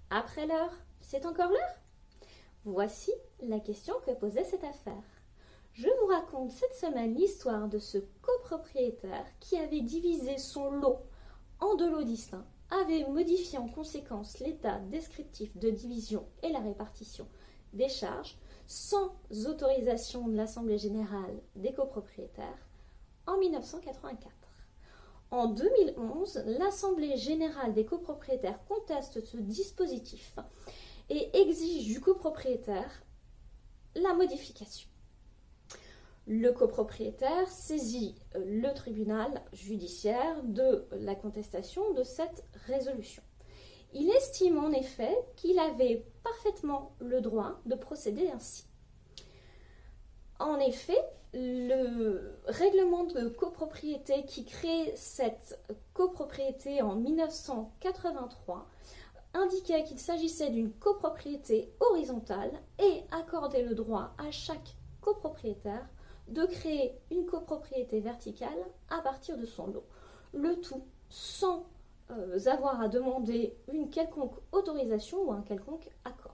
Après l'heure, c'est encore l'heure? Voici la question que posait cette affaire. Je vous raconte cette semaine l'histoire de ce copropriétaire qui avait divisé son lot en deux lots distincts, avait modifié en conséquence l'état descriptif de division et la répartition des charges sans autorisation de l'Assemblée générale des copropriétaires en 1984. En 2011, l'Assemblée générale des copropriétaires conteste ce dispositif et exige du copropriétaire la modification. Le copropriétaire saisit le tribunal judiciaire de la contestation de cette résolution. Il estime en effet qu'il avait parfaitement le droit de procéder ainsi. En effet, le règlement de copropriété qui crée cette copropriété en 1983 indiquait qu'il s'agissait d'une copropriété horizontale et accordait le droit à chaque copropriétaire de créer une copropriété verticale à partir de son lot. Le tout sans avoir à demander une quelconque autorisation ou un quelconque accord.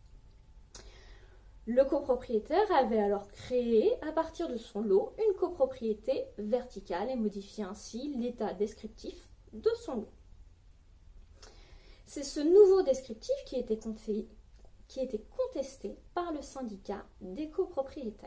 Le copropriétaire avait alors créé à partir de son lot une copropriété verticale et modifié ainsi l'état descriptif de son lot. C'est ce nouveau descriptif qui était contesté par le syndicat des copropriétaires.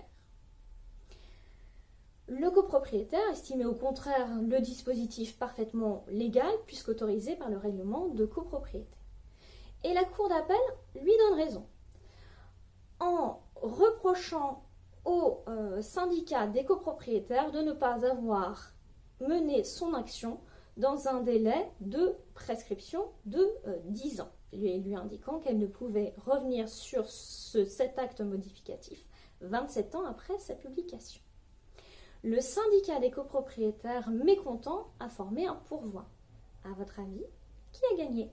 Le copropriétaire estimait au contraire le dispositif parfaitement légal puisqu'autorisé par le règlement de copropriété. Et la Cour d'appel lui donne raison en reprochant au syndicat des copropriétaires de ne pas avoir mené son action dans un délai de prescription de 10 ans, lui indiquant qu'elle ne pouvait revenir sur cet acte modificatif 27 ans après sa publication. Le syndicat des copropriétaires mécontent a formé un pourvoi. À votre avis, qui a gagné?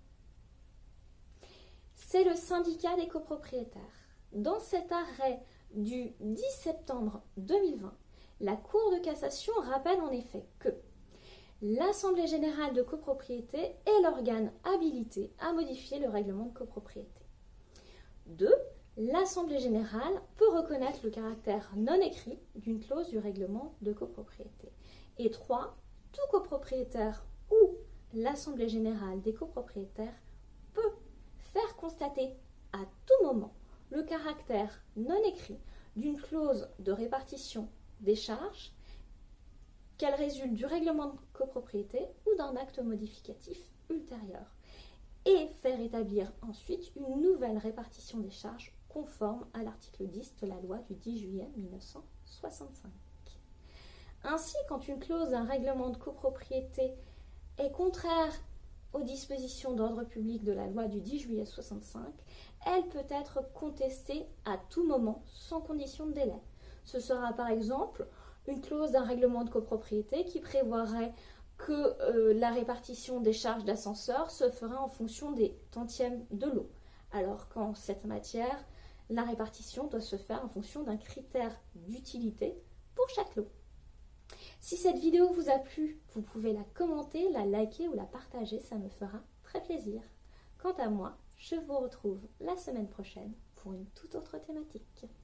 C'est le syndicat des copropriétaires. Dans cet arrêt du 10 septembre 2020, la Cour de cassation rappelle en effet que l'Assemblée générale de copropriété est l'organe habilité à modifier le règlement de copropriété. 2. L'Assemblée générale peut reconnaître le caractère non écrit d'une clause du règlement de copropriété. Et 3. Tout copropriétaire ou l'Assemblée générale des copropriétaires peut faire constater à tout moment le caractère non écrit d'une clause de répartition des charges, qu'elle résulte du règlement de copropriété ou d'un acte modificatif ultérieur, et faire établir ensuite une nouvelle répartition des charges conforme à l'article 10 de la loi du 10 juillet 1965. Ainsi, quand une clause d'un règlement de copropriété est contraire aux dispositions d'ordre public de la loi du 10 juillet 1965, elle peut être contestée à tout moment sans condition de délai. Ce sera par exemple une clause d'un règlement de copropriété qui prévoirait que la répartition des charges d'ascenseur se fera en fonction des tantièmes de lot, alors qu'en cette matière, la répartition doit se faire en fonction d'un critère d'utilité pour chaque lot. Si cette vidéo vous a plu, vous pouvez la commenter, la liker ou la partager, ça me fera très plaisir. Quant à moi, je vous retrouve la semaine prochaine pour une toute autre thématique.